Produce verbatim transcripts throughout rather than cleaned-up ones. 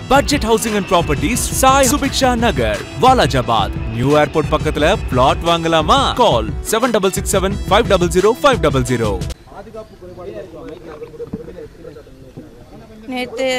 Budget Housing and Properties, Sai Subiksha Nagar, Walajabad. New Airport பக்கத்துல plot வாங்கலாமா? Call seven six six seven five zero zero five zero zero. நேற்று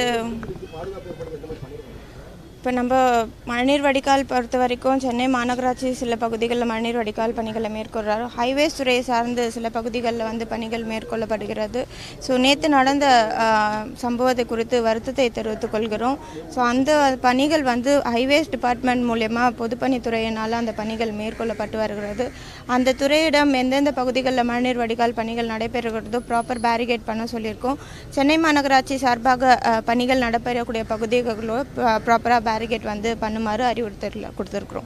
இப்போ நம்ம மழைநீர் வடிகால் பொறுத்த வரைக்கும் சென்னை மாநகராட்சி சில பகுதிகளில் மழைநீர் வடிகால் பணிகளை மேற்கொள்கிறார். ஹைவேஸ் துறையை சார்ந்து சில பகுதிகளில் வந்து பணிகள் மேற்கொள்ளப்படுகிறது. ஸோ நேற்று நடந்த சம்பவத்தை குறித்து வருத்தத்தை தெரிவித்துக் கொள்கிறோம். ஸோ அந்த பணிகள் வந்து ஹைவேஸ் டிபார்ட்மெண்ட் மூலயமா பொதுப்பணித்துறையினால் அந்த பணிகள் மேற்கொள்ளப்பட்டு வருகிறது. அந்த துறையிடம் எந்தெந்த பகுதிகளில் மழைநீர் வடிகால் பணிகள் நடைபெறுகிறதோ ப்ராப்பர் பேரிகேட் பண்ண சொல்லியிருக்கோம். சென்னை மாநகராட்சி சார்பாக பணிகள் நடைபெறக்கூடிய பகுதிகளோ ப்ராப்பராக பேரிகேட் வந்து பண்ணுமாறு அறிவுறுத்தல் கொடுத்துருக்குறோம்.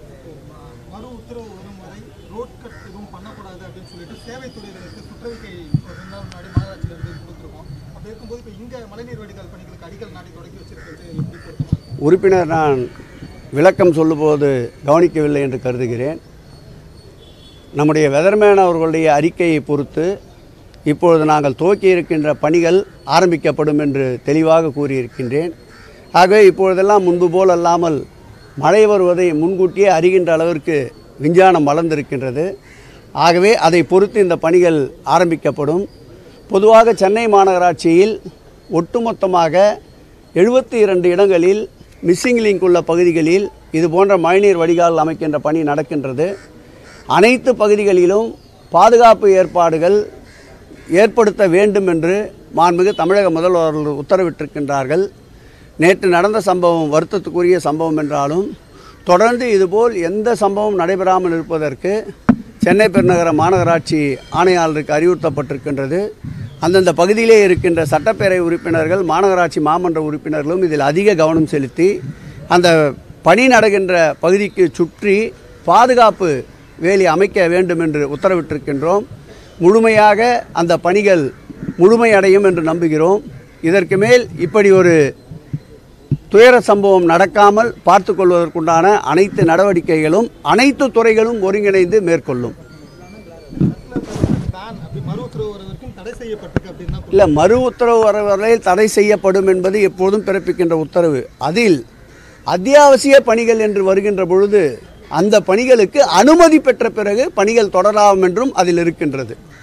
மறு உத்தரவு வரும் வரை ரோட் கட் எதுவும் பண்ணக்கூடாது அப்படின்னு சொல்லிட்டு சேவைத்துறையினருக்கு சுற்றறிக்கை முன்னாடி மாநகராட்சியிலிருந்து கொடுத்துருக்கோம். அப்படி இருக்கும்போது இப்போ இங்கே மழைநீர் வடிகால் பணிகளுக்கு அடிக்கல் நாட்டி தொடங்கி வச்சிருக்கிறது எப்படி பொருத்தமாக? உறுப்பினர் நான் விளக்கம் சொல்லும்போது கவனிக்கவில்லை என்று கருதுகிறேன். நம்முடைய வெதர்மேன் அவர்களுடைய அறிக்கையை பொறுத்து இப்பொழுது நாங்கள் துவக்கி இருக்கின்ற பணிகள் ஆரம்பிக்கப்படும் என்று தெளிவாக கூறியிருக்கின்றேன். ஆகவே இப்பொழுதெல்லாம் முன்பு போல் அல்லாமல் மழை வருவதை முன்கூட்டியே அறிகின்ற அளவிற்கு விஞ்ஞானம் வளர்ந்திருக்கின்றது. ஆகவே அதை பொறுத்து இந்த பணிகள் ஆரம்பிக்கப்படும். பொதுவாக சென்னை மாநகராட்சியில் ஒட்டுமொத்தமாக எழுபத்தி இரண்டு இடங்களில் மிஸ்ஸிங் லிங்க் உள்ள பகுதிகளில் இது போன்ற மழைநீர் வடிகால் அமைக்கின்ற பணி நடக்கின்றது. அனைத்து பகுதிகளிலும் பாதுகாப்பு ஏற்பாடுகள் ஏற்படுத்த வேண்டும் என்று மாண்புமிகு தமிழக முதல்வர்கள் உத்தரவிட்டிருக்கின்றார்கள். நேற்று நடந்த சம்பவம் வருத்தத்துக்குரிய சம்பவம் என்றாலும் தொடர்ந்து இதுபோல் எந்த சம்பவம் நடைபெறாமல் இருப்பதற்கு சென்னை பெருநகர மாநகராட்சி ஆணையாளருக்கு அறிவுறுத்தப்பட்டிருக்கின்றது. அந்தந்த பகுதியிலே இருக்கின்ற சட்டப்பேரவை உறுப்பினர்கள் மாநகராட்சி மாமன்ற உறுப்பினர்களும் இதில் அதிக கவனம் செலுத்தி அந்த பணி நடக்கின்ற பகுதிக்கு சுற்றி பாதுகாப்பு வேலி அமைக்க வேண்டும் என்று உத்தரவிட்டிருக்கின்றோம். முழுமையாக அந்த பணிகள் முழுமையடையும் என்று நம்புகிறோம். இதற்கு மேல் இப்படி ஒரு துயர சம்பவம் நடக்காமல் பார்த்து கொள்வதற்குண்டான அனைத்து நடவடிக்கைகளும் அனைத்து துறைகளும் ஒருங்கிணைந்து மேற்கொள்ளும். இல்லை, மறு உத்தரவு வர வரையில் தடை செய்யப்படும் என்பது எப்போதும் பிறப்பிக்கின்ற உத்தரவு. அதில் அத்தியாவசிய பணிகள் என்று வருகின்ற பொழுது அந்த பணிகளுக்கு அனுமதி பெற்ற பிறகு பணிகள் தொடரலாம் என்றும் அதில் இருக்கின்றது.